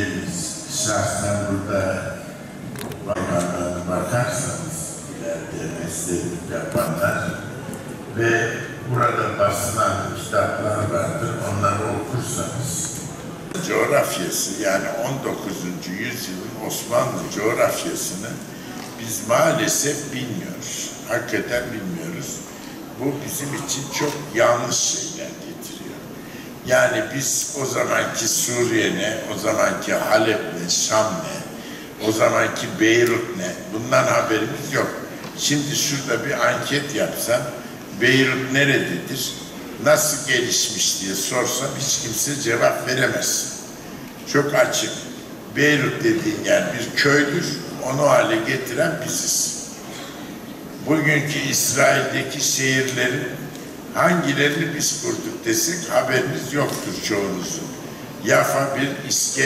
şahsen burada bakarsanız ileride meslek yapanlar ve burada basılan kitaplar vardır, onları okursanız coğrafyası, yani 19. yüzyılın Osmanlı coğrafyasını biz maalesef bilmiyoruz. Hakikaten bilmiyoruz. Bu bizim için çok yanlış şeyler getiriyor. Yani biz o zamanki Suriye ne, o zamanki Halep ne, Şam ne, o zamanki Beyrut ne, bundan haberimiz yok. Şimdi şurada bir anket yapsam, Beyrut nerededir, nasıl gelişmiş diye sorsam hiç kimse cevap veremez. Çok açık. Beyrut dediğin yer bir köydür, onu hale getiren biziz. Bugünkü İsrail'deki şehirlerin hangilerini biz kurduk desek haberiniz yoktur çoğunuzun. Yafa bir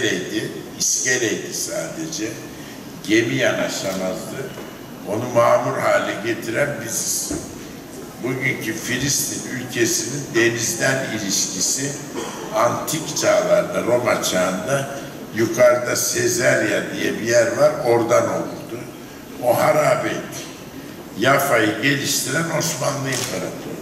iskeleydi sadece. Gemi yanaşamazdı. Onu mamur hale getiren biziz. Bugünkü Filistin ülkesinin denizden ilişkisi antik çağlarda, Roma çağında yukarıda Sezerya diye bir yer var, oradan oldu. O harabeydi. Yafa'yı geliştiren Osmanlı İmparatorluğu.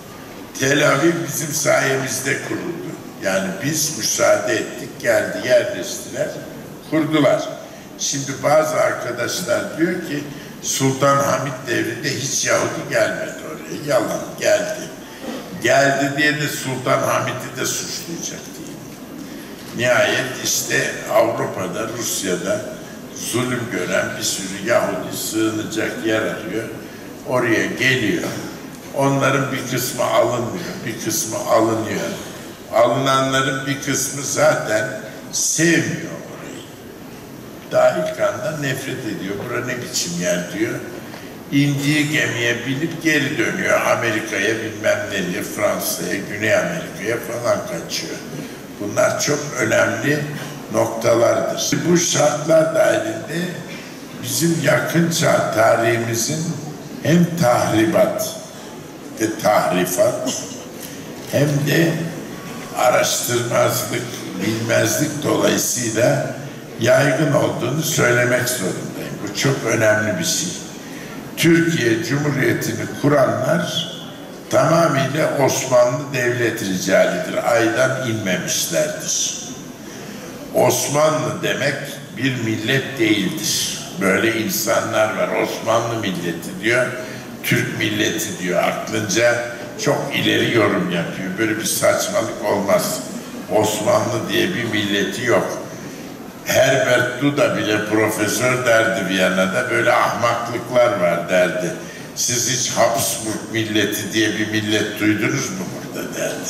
Tel Aviv bizim sayemizde kuruldu. Yani biz müsaade ettik, geldi, yerleştiler, kurdular. Şimdi bazı arkadaşlar diyor ki Sultan Hamid devrinde hiç Yahudi gelmedi oraya. Yalan, geldi. Geldi diye de Sultan Hamid'i de suçlayacak değil. Nihayet işte Avrupa'da, Rusya'da zulüm gören bir sürü Yahudi sığınacak yer arıyor. Oraya geliyor. Onların bir kısmı alınmıyor, bir kısmı alınıyor. Alınanların bir kısmı zaten sevmiyor orayı. Daha ilk anda nefret ediyor. Bura ne biçim yer diyor. İndiği gemiye binip geri dönüyor. Amerika'ya bilmem nereye, Fransa'ya, Güney Amerika'ya falan kaçıyor. Bunlar çok önemli noktalardır. Bu şartlar dahilinde bizim yakın çağ tarihimizin hem tahribat ve tahrifat hem de araştırmazlık, bilmezlik dolayısıyla yaygın olduğunu söylemek zorundayım. Bu çok önemli bir şey. Türkiye Cumhuriyeti'ni kuranlar tamamıyla Osmanlı Devlet ricalidir. Aydan inmemişlerdir. Osmanlı demek bir millet değildir. Böyle insanlar var. Osmanlı milleti diyor, Türk milleti diyor. Aklınca çok ileri yorum yapıyor. Böyle bir saçmalık olmaz. Osmanlı diye bir milleti yok. Herbert Duda bile profesör derdi Viyana'da, böyle ahmaklıklar var derdi. Siz hiç Habsburg milleti diye bir millet duydunuz mu burada derdi.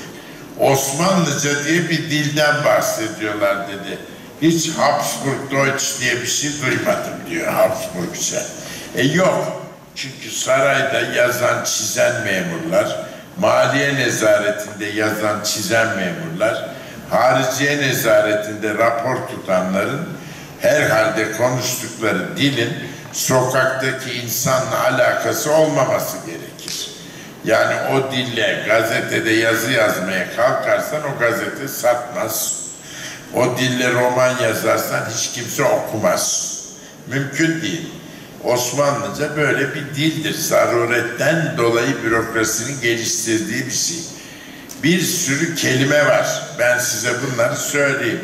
Osmanlıca diye bir dilden bahsediyorlar dedi. Hiç Habsburg Deutsch diye bir şey duymadım diyor, Habsburgça. Yok. Çünkü sarayda yazan, çizen memurlar, maliye nezaretinde yazan, çizen memurlar, hariciye nezaretinde rapor tutanların herhalde konuştukları dilin sokaktaki insanla alakası olmaması gerekir. Yani o dille gazetede yazı yazmaya kalkarsan o gazete satmaz. O dille roman yazarsan hiç kimse okumaz. Mümkün değil. Osmanlıca böyle bir dildir. Zaruretten dolayı bürokrasinin geliştirdiği bir şey. Bir sürü kelime var. Ben size bunları söyleyeyim.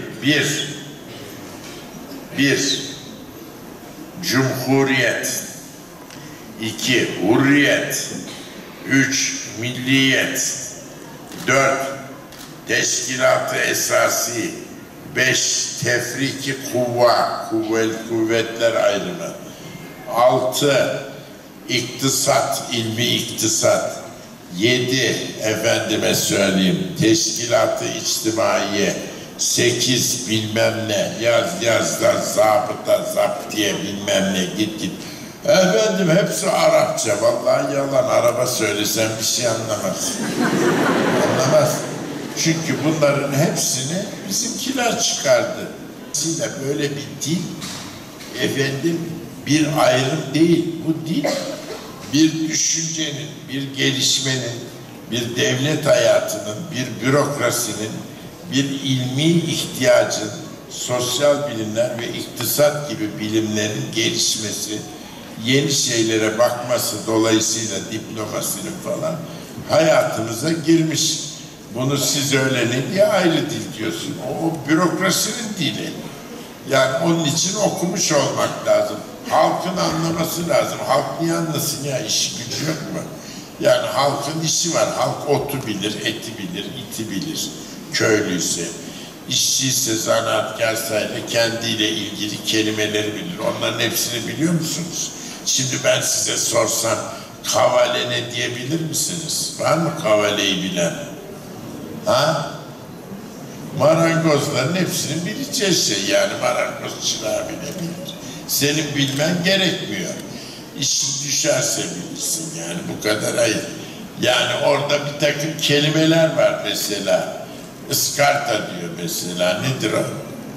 Bir, cumhuriyet. 2, hurriyet. 3, milliyet. 4, teşkilat-ı esasi. 5, tefriki kuvva, kuvvetler ayrımı. 6, iktisat, ilmi iktisat. 7, efendime söyleyeyim, teşkilat-ı içtimaiye. 8, bilmem ne, yaz da zabıta, zaptiye bilmem ne, git. Efendim hepsi Arapça, vallahi yalan, araba söylesem bir şey anlamaz. Anlamaz. Çünkü bunların hepsini bizimkiler çıkardı. Dolayısıyla böyle bir dil, efendim, bir ayrım değil. Bu dil, bir düşüncenin, bir gelişmenin, bir devlet hayatının, bir bürokrasinin, bir ilmi ihtiyacın, sosyal bilimler ve iktisat gibi bilimlerin gelişmesi, yeni şeylere bakması dolayısıyla diplomasinin falan hayatımıza girmiş. Bunu siz öyle ne diye ayrı dil diyorsun? O bürokrasinin dili. Yani onun için okumuş olmak lazım. Halkın anlaması lazım. Halk niye anlasın ya? İşi gücü yok mu? Yani halkın işi var. Halk otu bilir, eti bilir, iti bilir. Köylüyse, işçiyse, zanaatkarsa kendiyle ilgili kelimeleri bilir. Onların hepsini biliyor musunuz? Şimdi ben size sorsam kavale ne diyebilir misiniz? Var mı kavaleyi bilen? Ha? Marangozların hepsini bileceği şey, yani marangoz çırağı bilebilir. Senin bilmen gerekmiyor. İşin düşerse bilirsin, yani bu kadar ayıp. Yani orada bir takım kelimeler var mesela. Iskarta diyor mesela, nedir o?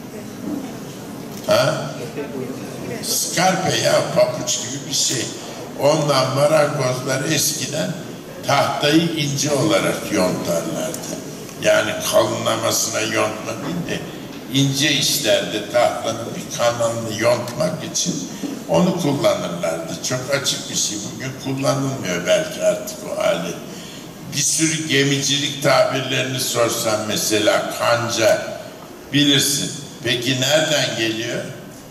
Ha? Skarpe ya, papuç gibi bir şey. Ondan marangozlar eskiden tahtayı ince olarak yontarlardı. Yani kalınlamasına yontma değil de ince işlerde tahtanın bir kanalını yontmak için onu kullanırlardı. Çok açık bir şey. Bugün kullanılmıyor belki artık o alet. Bir sürü gemicilik tabirlerini sorsan mesela kanca bilirsin. Peki nereden geliyor?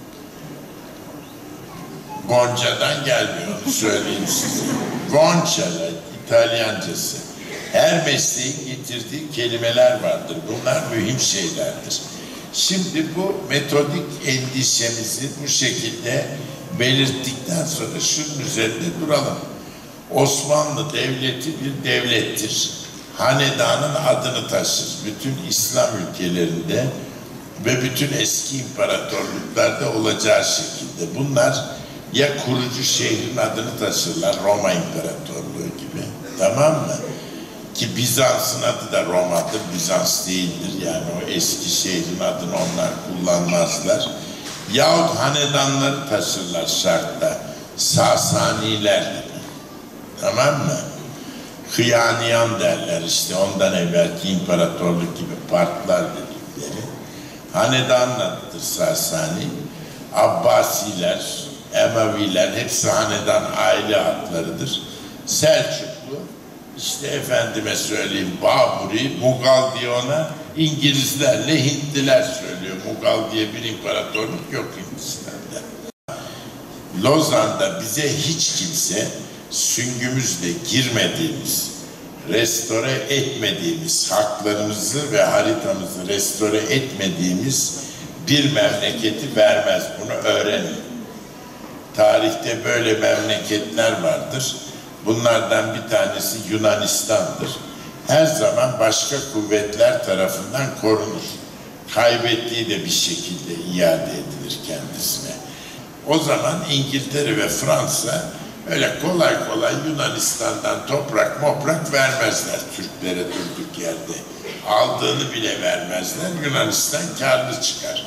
Gonca'dan gelmiyor, onu söyleyeyim size. Gonça'da İtalyancası. Her mesleğin getirdiği kelimeler vardır. Bunlar mühim şeylerdir. Şimdi bu metodik endişemizi bu şekilde belirttikten sonra şunun üzerinde duralım. Osmanlı Devleti bir devlettir. Hanedanın adını taşır. Bütün İslam ülkelerinde ve bütün eski imparatorluklarda olacağı şekilde. Bunlar ya kurucu şehrin adını taşırlar, Roma İmparatorluğu gibi, tamam mı? Ki Bizans'ın adı da Roma'dır, Bizans değildir. Yani o eski şehrin adını onlar kullanmazlar. Yahut hanedanları taşırlar şartta, Sasaniler gibi, tamam mı? Hıyaniyan derler işte, ondan evvelki imparatorluk gibi partlar dedikleri. Hanedanın adıdır Sasani. Abbasiler, Emeviler, hepsi hanedan aile adlarıdır. Selçuklu, işte efendime söyleyeyim Baburi, Mugal diye ona İngilizlerle Hintliler söylüyor. Mugal diye bir imparatorluk yok Hindistan'da. Lozan'da bize hiç kimse süngümüzle girmediğimiz, restore etmediğimiz, haklarımızı ve haritamızı restore etmediğimiz bir memleketi vermez. Bunu öğrenin. Tarihte böyle memleketler vardır. Bunlardan bir tanesi Yunanistan'dır. Her zaman başka kuvvetler tarafından korunur. Kaybettiği de bir şekilde iade edilir kendisine. O zaman İngiltere ve Fransa öyle kolay kolay Yunanistan'dan toprak vermezler Türklere durduk yerde. Aldığını bile vermezler. Yunanistan karlı çıkar.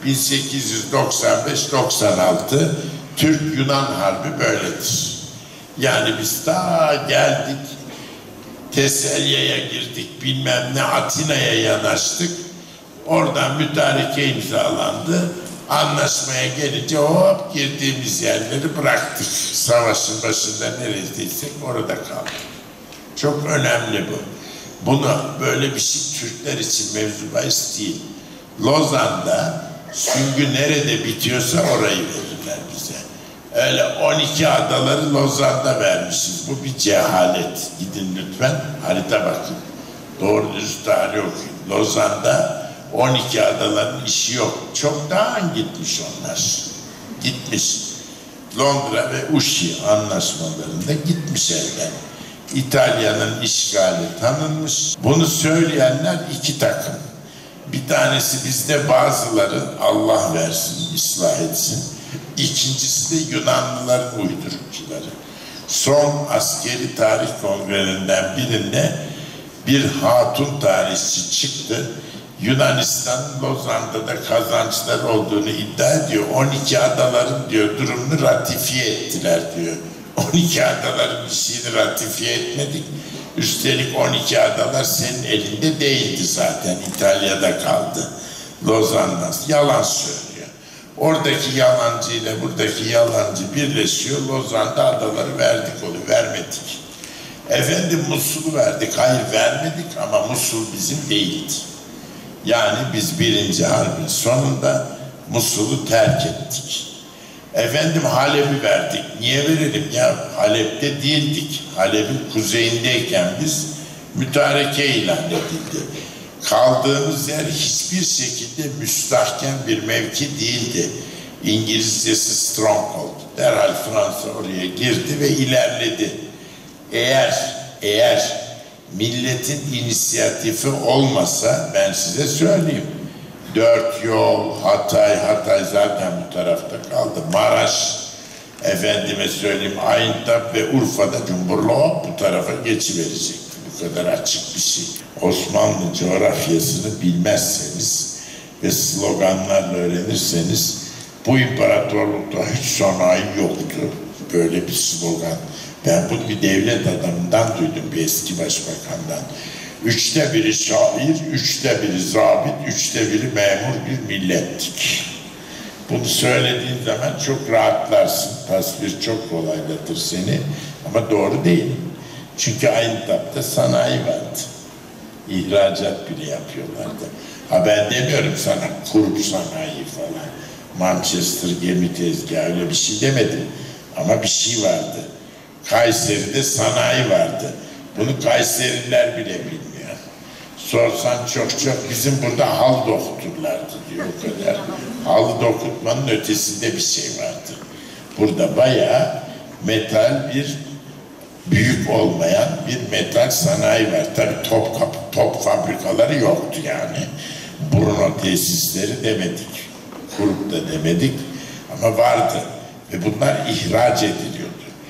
1895-96 Türk-Yunan Harbi böyledir. Yani biz daha geldik, Teselya'ya girdik, bilmem ne Atina'ya yanaştık. Oradan mütareke imzalandı. Anlaşmaya gelince hop girdiğimiz yerleri bıraktık. Savaşın başında neredeysek orada kaldık. Çok önemli bu. Bunu böyle bir şey Türkler için mevzu bahis değil. Lozan'da süngü nerede bitiyorsa orayı verirler bize. Öyle 12 adaları Lozan'da vermişiz. Bu bir cehalet. Gidin lütfen harita bakın. Doğru düz tarih okuyun. Lozan'da 12 adaların işi yok. Çoktan gitmiş onlar. Gitmiş. Londra ve Uşi anlaşmalarında gitmiş elden. İtalya'nın işgali tanınmış. Bunu söyleyenler iki takım. Bir tanesi bizde bazıları Allah versin, ıslah etsin. İkincisi de Yunanlıların uydurukçuları. Son askeri tarih kongrelerinden birinde bir hatun tarihçi çıktı. Yunanistan'ın Lozan'da da kazançlar olduğunu iddia ediyor. 12 adaların diyor durumunu ratifiye ettiler diyor. 12 adaların bir şeyini ratifiye etmedik. Üstelik 12 adalar senin elinde değildi zaten. İtalya'da kaldı. Lozan'dan. Yalan söylüyor. Oradaki yalancı ile buradaki yalancı birleşiyor. Lozan'da adaları verdik onu, vermedik. Efendim Musul'u verdik. Hayır vermedik ama Musul bizim değildi. Yani biz 1. Harbin sonunda Musul'u terk ettik. Efendim Halep'i verdik. Niye verelim ya? Halep'te değildik. Halep'in kuzeyindeyken biz mütareke ilan edildi. Kaldığımız yer hiçbir şekilde müstahkem bir mevki değildi. İngilizcesi stronghold. Derhal Fransa oraya girdi ve ilerledi. Eğer milletin inisiyatifi olmasa ben size söyleyeyim. 4 yol, Hatay zaten bu tarafta kaldı. Maraş, efendime söyleyeyim Ayntap ve Urfa'da Cumhurbaşkanı bu tarafa geçiverecekti. Bu kadar açık bir şey. Osmanlı coğrafyasını bilmezseniz ve sloganlarla öğrenirseniz bu imparatorlukta hiç sanayi yoktu. Böyle bir slogan. Ben bunu bir devlet adamından duydum, bir eski başbakandan. 3'te biri şair, 3'te biri zabit, 3'te biri memur bir millettik. Bunu söylediğin zaman çok rahatlarsın. Tasvir çok kolaylatır seni. Ama doğru değil. Çünkü Ayntap'ta sanayi vardı. İhracat bile yapıyorlardı. Ha ben demiyorum sana kurup sanayi falan. Manchester gemi tezgahı öyle bir şey demedim. Ama bir şey vardı. Kayseri'de sanayi vardı. Bunu Kayseriler bile bilmiyor. Sorsan çok bizim burada hal dokturlardı diyor o kadar. Halı dokutmanın ötesinde bir şey vardı. Burada bayağı metal bir büyük olmayan bir metal sanayi var. Tabii top fabrikaları yoktu yani. Bruno tesisleri demedik. Kurup da demedik. Ama vardı. Ve bunlar ihraç ediliyordu.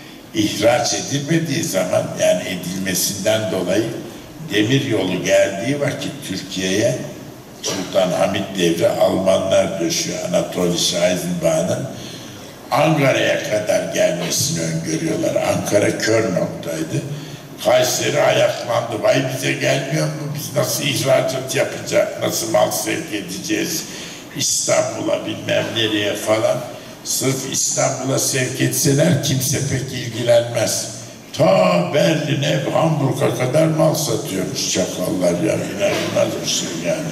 İhraç edilmediği zaman yani edilmesinden dolayı demir yolu geldiği vakit Türkiye'ye Sultan Hamid devri Almanlar döşüyor. Anatoli Şahinbağ'ın Ankara'ya kadar gelmesini öngörüyorlar. Ankara kör noktaydı. Kayseri ayaklandı. Vay bize gelmiyor mu? Biz nasıl ihracat yapacak? Nasıl mal sevk edeceğiz? İstanbul'a bilmem nereye falan. Sırf İstanbul'a sevk etseler kimse pek ilgilenmez. Ta Berlin'e, Hamburg'a kadar mal satıyormuş çakallar ya. İnanılmaz bir şey yani.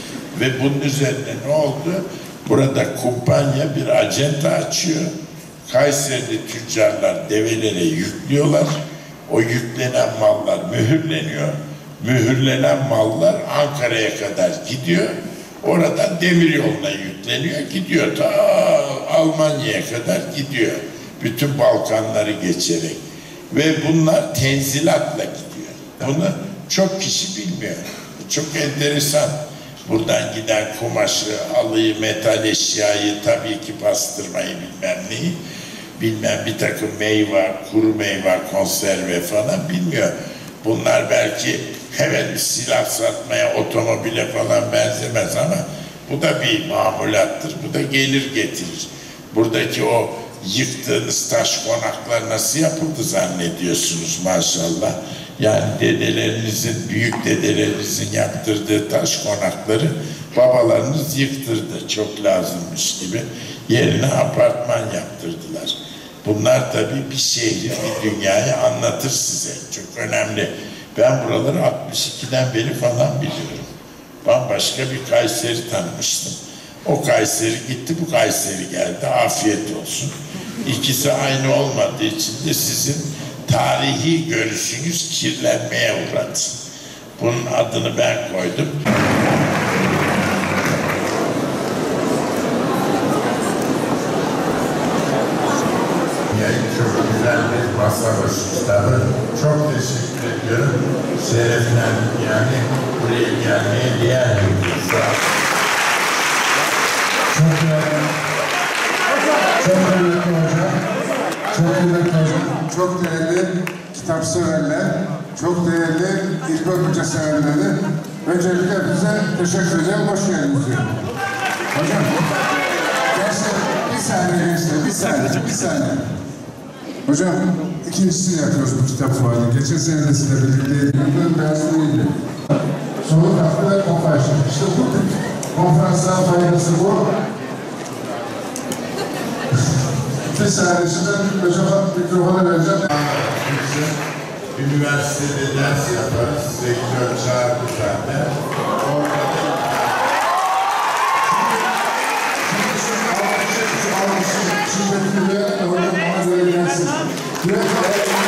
Ve bunun üzerine ne oldu? Burada kumpanya bir acenta açıyor. Kayseri'de tüccarlar develere yüklüyorlar. O yüklenen mallar mühürleniyor. Mühürlenen mallar Ankara'ya kadar gidiyor. Oradan demir yoluna yükleniyor. Gidiyor ta Almanya'ya kadar gidiyor. Bütün Balkanları geçerek. Ve bunlar tenzilatla gidiyor. Bunu çok kişi bilmiyor. Çok enteresan. Buradan giden kumaşı, halıyı, metal eşyayı, tabii ki pastırmayı bilmem neyi, bilmem bir takım meyve, kuru meyve, konserve falan bilmiyor. Bunlar belki hemen silah satmaya, otomobile falan benzemez ama bu da bir mamulattır, bu da gelir getirir. Buradaki o yıktığınız taş konaklar nasıl yapıldı zannediyorsunuz maşallah. Yani dedelerinizin, büyük dedelerinizin yaptırdığı taş konakları babalarınız yıktırdı. Çok lazımmış gibi. Yerine apartman yaptırdılar. Bunlar tabii bir şehri, bir dünyayı anlatır size. Çok önemli. Ben buraları 62'den beri falan biliyorum. Bambaşka bir Kayseri tanımıştım. O Kayseri gitti, bu Kayseri geldi. Afiyet olsun. İkisi aynı olmadığı için de sizin tarihi görüşünüz kirlenmeye uğradı. Bunun adını ben koydum. Çok güzel bir masa başı kitabı. Çok teşekkür ediyorum. Şereflendim yani buraya gelmeye değer veriyoruz. Çok değerli. Çok değerli hocam. Çok değerli hocam. Çok değerli kitap severler. Çok değerli İlber Hoca severleri. Öncelikle hepinize teşekkür ederim. Hoş geldiniz diyorum. Hocam. Gençler bir saniye. Bir saniye. Hocam ikincisini yapıyoruz bu kitap fuarının. Geçen sene de sizle birlikteydik. Bunların beyazlığıydı. Soğuk hafta ve konferans. İşte bu Konferansların faydası bu. Bir saniye şimdi mikrofonu vereceğim. Üniversitede ders yaparız. Rektör çağırdı zaten. Şimdi bana göre gelsin.